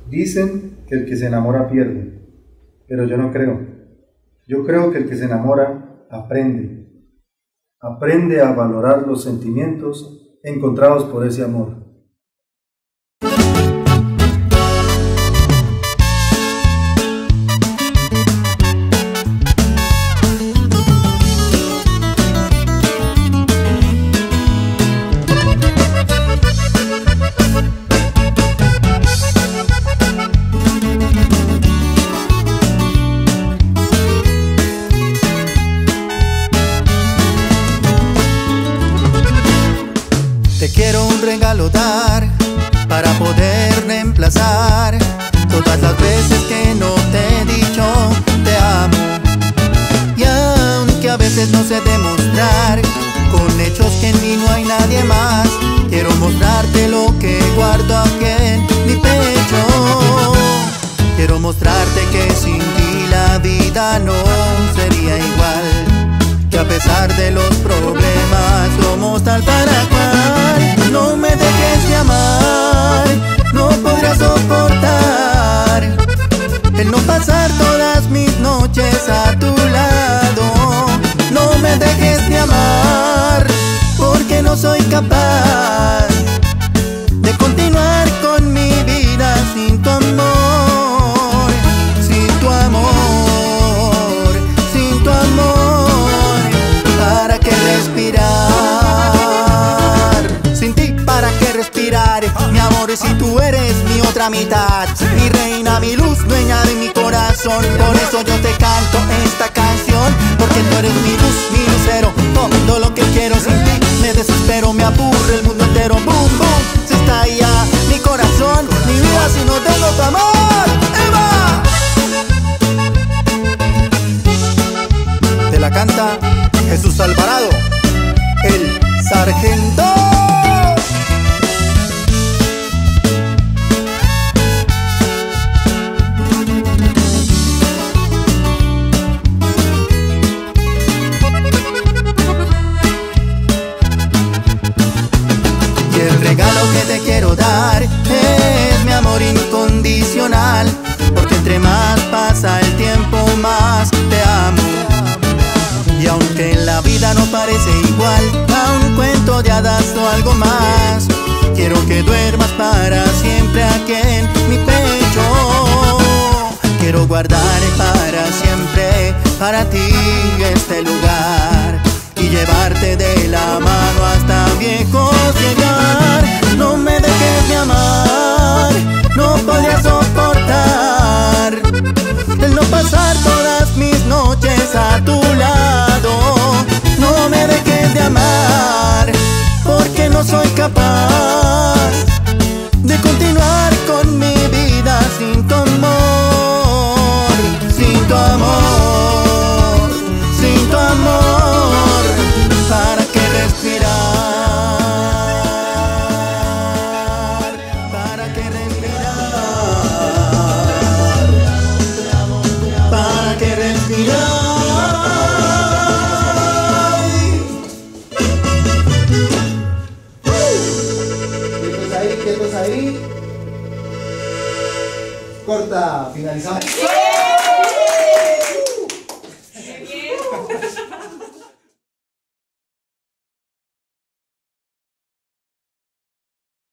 Dicen que el que se enamora pierde, pero yo no creo. Yo creo que el que se enamora aprende. Aprende a valorar los sentimientos encontrados por ese amor. Te quiero un regalo dar para poder reemplazar todas las veces que no te he dicho te amo. Y aunque a veces no sé demostrar con hechos que en mí no hay nadie más, quiero mostrarte lo que guardo aquí en mi pecho. Quiero mostrarte que sin ti la vida no sería igual, que a pesar de los problemas somos tal para cual. No me dejes de amar, no podré soportar el no pasar todas mis noches a tu lado. No me dejes de amar, porque no soy capaz de continuar con mi vida sin tu amor, sin tu amor, sin tu amor. ¿Para qué respirar? Sin ti, ¿para qué respirar? Mi amor, si tú eres mi otra mitad, mi reina, mi luz, dueña de mi corazón. Por eso yo te canto esta canción, porque tú eres mi luz, mi lucero. Todo lo que quiero sin ti, me desespero, me aburre el mundo entero. Boom, boom, se estalla mi corazón, mi vida si no tengo tu amor. ¡Eva! Te la canta Jesús Alvarado, el sargento. Y el regalo que te quiero dar es mi amor incondicional, porque entre más pasa el tiempo más te amo. Y aunque la vida no parece igual a un cuento de hadas o algo más, quiero que duermas para siempre aquí en mi pecho. Quiero guardar para siempre para ti este lugar y llevarte de la mano hasta viejos llegar. No me dejes de amar, no podría soportar el no pasar todas mis noches a tu lado. No me dejes de amar, porque no soy capaz de continuar con mi vida sin tu amor, sin tu amor, sin tu amor. ¿Para qué respirar? ¿Para qué respirar? ¿Para qué respirar? Quietos ahí, quietos ahí. Corta, finalizamos.